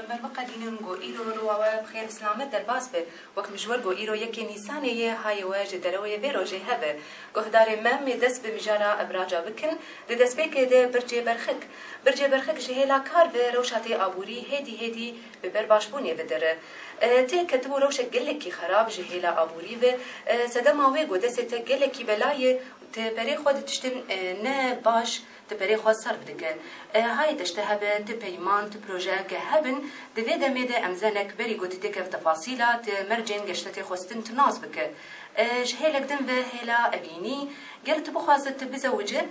بقى دينون جو إيرو روا بخير سلامت در باس به وقت مجور جو إيرو يكي نيسانية هاي واجه دروية بيرو جه هبه گهدار مام دست بمجارا ابراجا بكن دست بك ده برجي برخك جهلا كار به روشاتي آبوري هدي ببر باشبوني بدره تي كتبو روش گلکی خراب جهلا آبوری و سدما و دست گلکی بلای تبری خود تشتن نه باش تبری خود صرف دکن های تشتهبه تپیمان تپروژه که هبن دوی دمیده امزنک بری گوتی تکف تفاصیلات مرجن گشتت خوستن تناز بکه جهلك دم به هلا أبيني قالت بخوازت بزوجه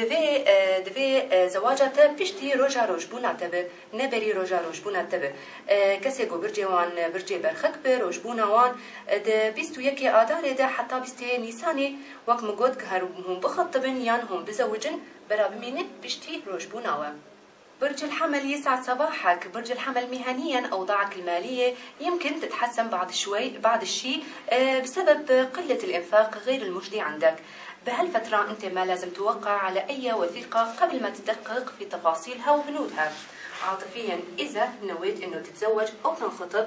دوی زواجات بيشتي روجا روجبونا تبه نبري روجا روجبونا تبه كسي جو برجي وان برجي برخك بروجبونا وان ده بيستو يكي آدار ده حتى بيستي نيساني وقت مقود كهربهم بخطبن يان هم بزوجن برا بمينت بيشتي روجبونا وان برج الحمل يسعد صباحك. برج الحمل مهنيا أوضاعك المالية يمكن تتحسن بعد الشيء بسبب قلة الإنفاق غير المجدي عندك. بهالفترة أنت ما لازم توقع على أي وثيقة قبل ما تدقق في تفاصيلها وبنودها. عاطفيا إذا نويت أنه تتزوج أو تنخطب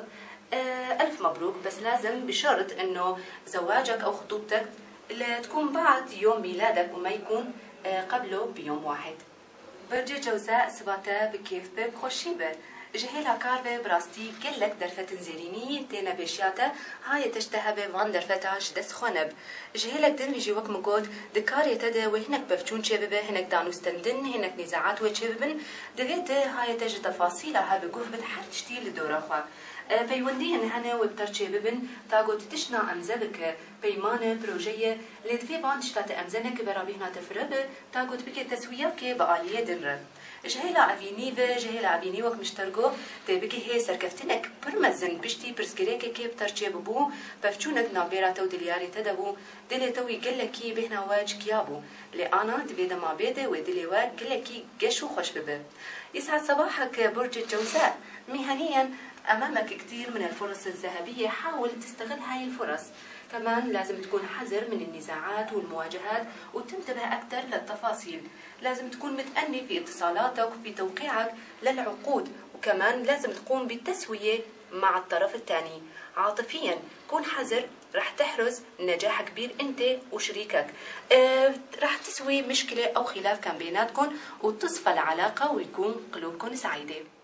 ألف مبروك، بس لازم بشرط أنه زواجك أو خطوبتك تكون بعد يوم ميلادك وما يكون قبله بيوم واحد. برج جوزاء سباته بكيف بخوشي به جهلا كاربه براستي كلك درفت زيريني تينا بيشياته هاي تشتهبه وان درفتاش دس خونب جهلك دن بيجي وقت مقود دكاري تده وهنك بفجون شببه هنك دانوستندن هنك نزاعات وشببن دغيت هاي تج تفاصيلها بقوف بتحرجتي لدورخوا بيوندين هنا وبترشي ببن تاغو تتشنا أمزبك بيمانة بروجية لدفي باندشتات أمزنك برابينا تفرب تاغو تبكي تسوياك بآلية دنر جهيلا أفيني جهيلا أفيني وك مشترقو تبكي هي سركفتنك برمزن بشتي برسكريكي كي بترشي ببو بفجونك نابيراتو دلياري تدبو دليتو يقلكي بهنا واج كيابو لأنا دبيدا ما بيدا ودلي واج قلكي قشو خوش ببه. يسعد صباحك برج الجوزاء. مهنيا أمامك كثير من الفرص الذهبية، حاول تستغل هاي الفرص. كمان لازم تكون حذر من النزاعات والمواجهات وتنتبه أكثر للتفاصيل. لازم تكون متأني في اتصالاتك وفي توقيعك للعقود، وكمان لازم تقوم بالتسوية مع الطرف الثاني. عاطفيا كون حذر، رح تحرز نجاح كبير انت وشريكك. رح تسوي مشكلة أو خلاف كان بيناتكم وتصفى العلاقة ويكون قلوبكم سعيدة.